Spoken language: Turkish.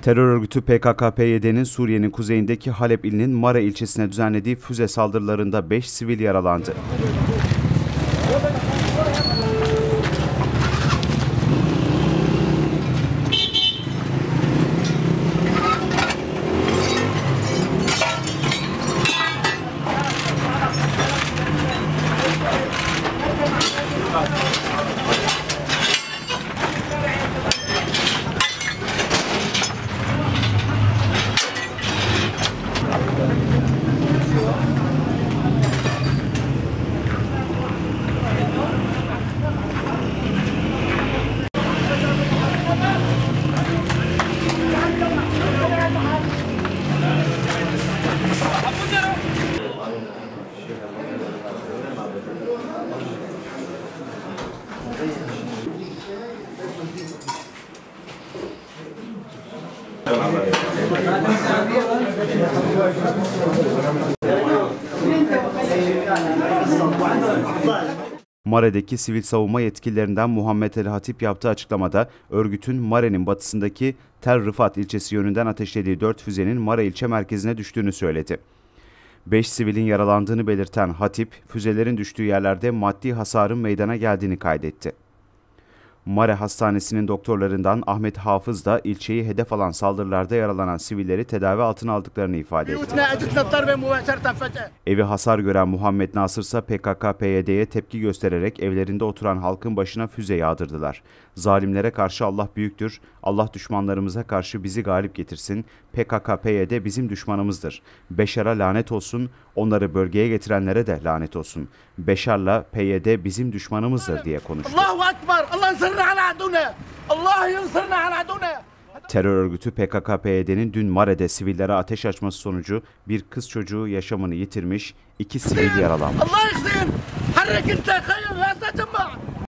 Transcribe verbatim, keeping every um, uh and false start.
Terör örgütü P K K P Y D'nin Suriye'nin kuzeyindeki Halep ilinin Mare ilçesine düzenlediği füze saldırılarında beş sivil yaralandı. Mare'deki sivil savunma yetkililerinden Muhammed El Hatip yaptığı açıklamada örgütün Mare'nin batısındaki Tel Rifat ilçesi yönünden ateşlediği dört füzenin Mare ilçe merkezine düştüğünü söyledi. beş sivilin yaralandığını belirten Hatip, füzelerin düştüğü yerlerde maddi hasarın meydana geldiğini kaydetti. Mare Hastanesi'nin doktorlarından Ahmet Hafız da ilçeyi hedef alan saldırılarda yaralanan sivilleri tedavi altına aldıklarını ifade etti. Evi hasar gören Muhammed Nasır ise P K K P Y D'ye tepki göstererek evlerinde oturan halkın başına füze yağdırdılar. Zalimlere karşı Allah büyüktür, Allah düşmanlarımıza karşı bizi galip getirsin, P K K P Y D bizim düşmanımızdır. Beşar'a lanet olsun, onları bölgeye getirenlere de lanet olsun. Beşar'la P Y D bizim düşmanımızdır diye konuştu. Allahu Ekber, Allah yansırna ala aduna, Allah yansırna ala aduna. Terör örgütü P K K P Y D'nin dün Mare'de sivillere ateş açması sonucu bir kız çocuğu yaşamını yitirmiş, iki sivil yaralanmış. Allah yaksın, harrik inta, hayır, la tecemma.